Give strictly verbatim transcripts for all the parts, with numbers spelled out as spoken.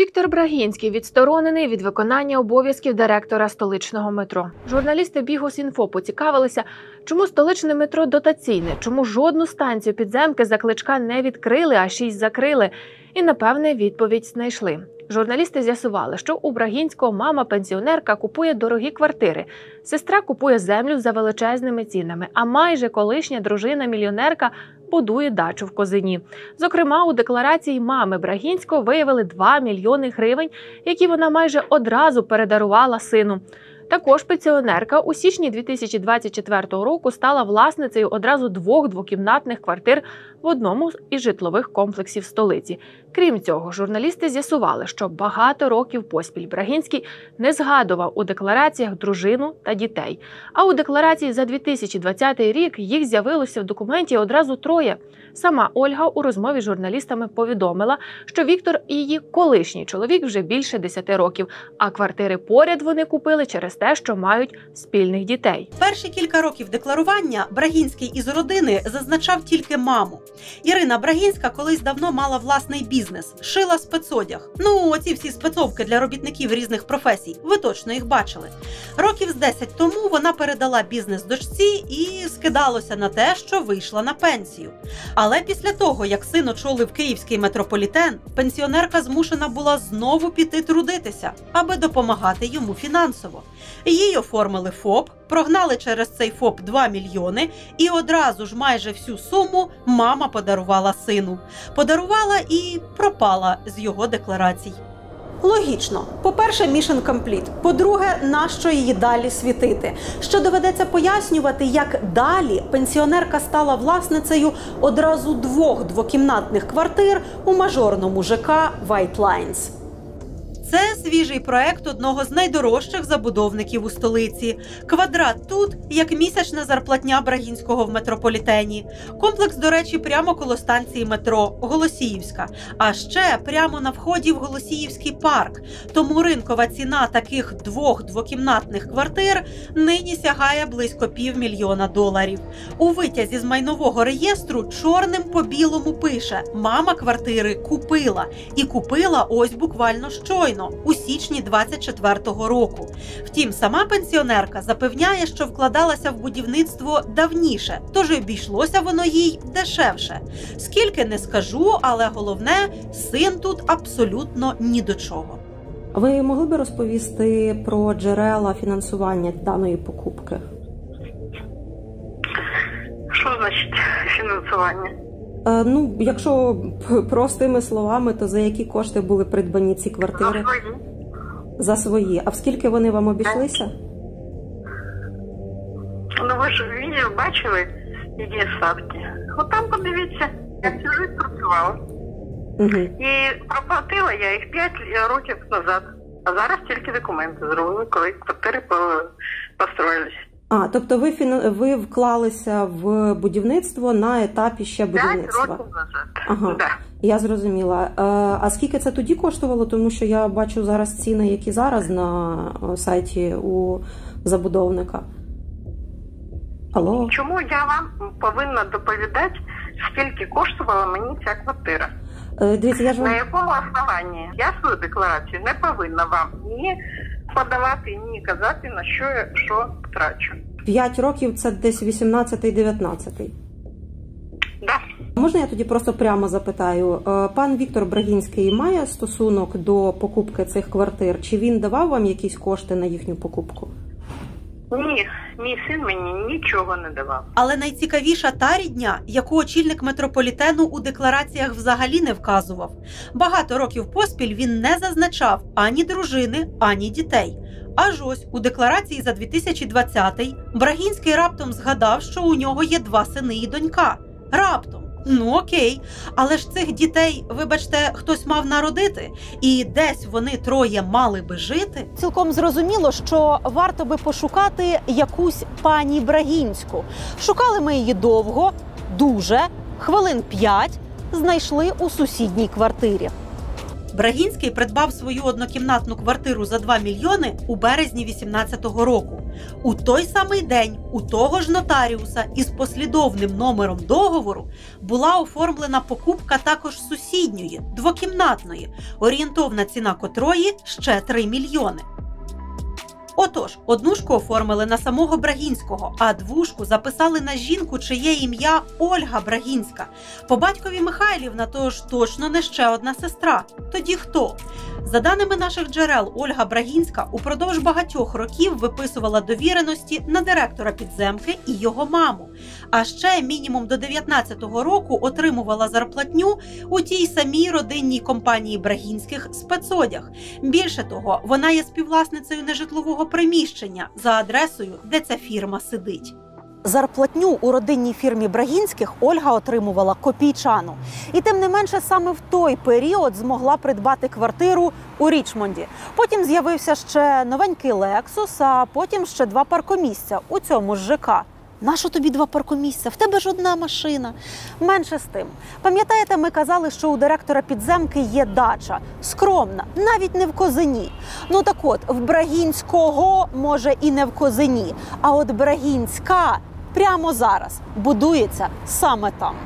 Віктор Брагінський відсторонений від виконання обов'язків директора столичного метро. Журналісти Бігус.Інфо поцікавилися, чому столичне метро дотаційне, чому жодну станцію підземки за Кличка не відкрили, а шість закрили. І, напевне, відповідь знайшли. Журналісти з'ясували, що у Брагінського мама-пенсіонерка купує дорогі квартири, сестра купує землю за величезними цінами, а майже колишня дружина-мільйонерка будує дачу в Козині. Зокрема, у декларації мами Брагінського виявили два мільйони гривень, які вона майже одразу передарувала сину. Також пенсіонерка у січні дві тисячі двадцять четвертого року стала власницею одразу двох двокімнатних квартир в одному із житлових комплексів столиці. Крім цього, журналісти з'ясували, що багато років поспіль Брагінський не згадував у деклараціях дружину та дітей. А у декларації за дві тисячі двадцятий рік їх з'явилося в документі одразу троє. Сама Ольга у розмові з журналістами повідомила, що Віктор і її колишній чоловік вже більше десяти років, а квартири поряд вони купили через те, що мають спільних дітей. Перші кілька років декларування Брагінський із родини зазначав тільки маму. Ірина Брагінська колись давно мала власний бізнес – шила спецодяг. Ну, оці всі спецовки для робітників різних професій. Ви точно їх бачили. Років з десять тому вона передала бізнес дочці і скидалося на те, що вийшла на пенсію. Але після того, як син очолив київський метрополітен, пенсіонерка змушена була знову піти трудитися, аби допомагати йому фінансово. Їй оформили ФОП, прогнали через цей ФОП два мільйони і одразу ж майже всю суму мама подарувала сину. Подарувала і пропала з його декларацій. Логічно. По-перше, mission complete. По-друге, нащо її далі світити? Що доведеться пояснювати, як далі пенсіонерка стала власницею одразу двох двокімнатних квартир у мажорному ЖК White Lines. Це свіжий проект одного з найдорожчих забудовників у столиці. Квадрат тут, як місячна зарплатня Брагінського в метрополітені. Комплекс, до речі, прямо коло станції метро Голосіївська. А ще прямо на вході в Голосіївський парк. Тому ринкова ціна таких двох двокімнатних квартир нині сягає близько півмільйона доларів. У витязі з майнового реєстру чорним по білому пише «Мама квартири купила». І купила ось буквально щойно. У січні двадцять четвертого року. Втім, сама пенсіонерка запевняє, що вкладалася в будівництво давніше, тож обійшлося воно їй дешевше. Скільки не скажу, але головне, син тут абсолютно ні до чого. Ви могли б розповісти про джерела фінансування даної покупки? Що значить фінансування? Е, ну, якщо простими словами, то за які кошти були придбані ці квартири? За свої. За свої. А в скільки вони вам обійшлися? Ну, ви ж відео бачили, які ставки. От там подивіться, я всю життя працювала. Угу. І проплатила я їх п'ять років назад. А зараз тільки документи зробили, коли квартири построїлись. А, тобто ви, фін... ви вклалися в будівництво на етапі ще будівництва? П'ять років назад. Ага, да. Я зрозуміла. А скільки це тоді коштувало? Тому що я бачу зараз ціни, які зараз на сайті у забудовника. Алло? Чому я вам повинна доповідати, скільки коштувала мені ця квартира? Дивіться, я ж вам... На якому основанні? Я свою декларацію не повинна вам ні подавати, ні казати, на що я що трачу. П'ять років – це десь вісімнадцятий-дев'ятнадцятий. Да. Можна я тоді просто прямо запитаю? Пан Віктор Брагінський має стосунок до покупки цих квартир? Чи він давав вам якісь кошти на їхню покупку? Ні, мій син мені нічого не давав. Але найцікавіша та рідня, яку очільник метрополітену у деклараціях взагалі не вказував. Багато років поспіль він не зазначав ані дружини, ані дітей. Аж ось у декларації за дві тисячі двадцятий Брагінський раптом згадав, що у нього є два сини і донька. Раптом. Ну окей, але ж цих дітей, вибачте, хтось мав народити, і десь вони троє мали би жити. Цілком зрозуміло, що варто би пошукати якусь пані Брагінську. Шукали ми її довго, дуже, хвилин п'ять, знайшли у сусідній квартирі. Брагінський придбав свою однокімнатну квартиру за два мільйони у березні вісімнадцятого року. У той самий день у того ж нотаріуса із послідовним номером договору була оформлена покупка також сусідньої, двокімнатної, орієнтовна ціна котрої ще три мільйони. Отож, однушку оформили на самого Брагінського, а двушку записали на жінку, чиє ім'я Ольга Брагінська. По батькові Михайлівна, тож точно не ще одна сестра. Тоді хто? За даними наших джерел, Ольга Брагінська упродовж багатьох років виписувала довіреності на директора підземки і його маму. А ще мінімум до дев'ятнадцятого року отримувала зарплатню у тій самій родинній компанії Брагінських «Спецодяг». Більше того, вона є співвласницею нежитлового приміщення за адресою, де ця фірма сидить. Зарплатню у родинній фірмі Брагінських Ольга отримувала копійчану. І тим не менше саме в той період змогла придбати квартиру у Річмонді. Потім з'явився ще новенький Лексус, а потім ще два паркомісця у цьому ж ЖК. Нащо тобі два паркомісця? В тебе ж одна машина. Менше з тим. Пам'ятаєте, ми казали, що у директора підземки є дача. Скромна, навіть не в Козині. Ну так от, в Брагінського, може, і не в Козині, а от Брагінська прямо зараз будується саме там.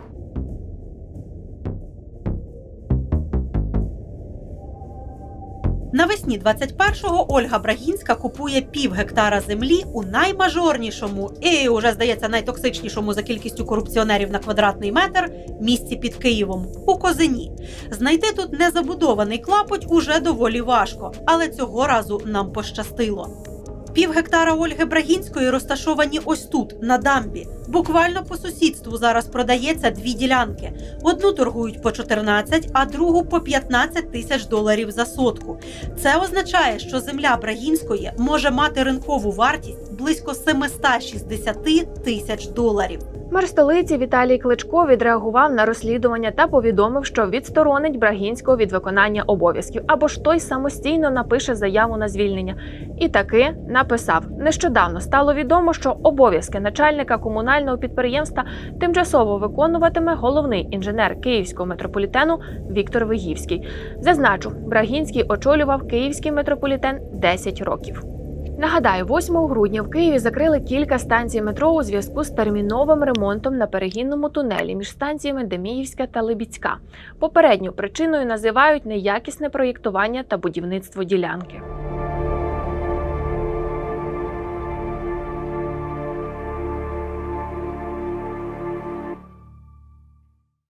Навесні двадцять першого Ольга Брагінська купує пів гектара землі у наймажорнішому і, уже, здається, найтоксичнішому за кількістю корупціонерів на квадратний метр місці під Києвом – у Козині. Знайти тут незабудований клапоть уже доволі важко, але цього разу нам пощастило. Пів гектара Ольги Брагінської розташовані ось тут, на дамбі. Буквально по сусідству зараз продається дві ділянки. Одну торгують по чотирнадцять, а другу по п'ятнадцять тисяч доларів за сотку. Це означає, що земля Брагінської може мати ринкову вартість близько сімсот шістдесят тисяч доларів. Мер столиці Віталій Кличко відреагував на розслідування та повідомив, що відсторонить Брагінського від виконання обов'язків, або ж той самостійно напише заяву на звільнення. І таки написав. Нещодавно стало відомо, що обов'язки начальника комунального підприємства тимчасово виконуватиме головний інженер Київського метрополітену Віктор Вигівський. Зазначу, Брагінський очолював Київський метрополітен десять років. Нагадаю, восьмого грудня в Києві закрили кілька станцій метро у зв'язку з терміновим ремонтом на перегінному тунелі між станціями Деміївська та Либідська. Попередньою причиною називають неякісне проєктування та будівництво ділянки.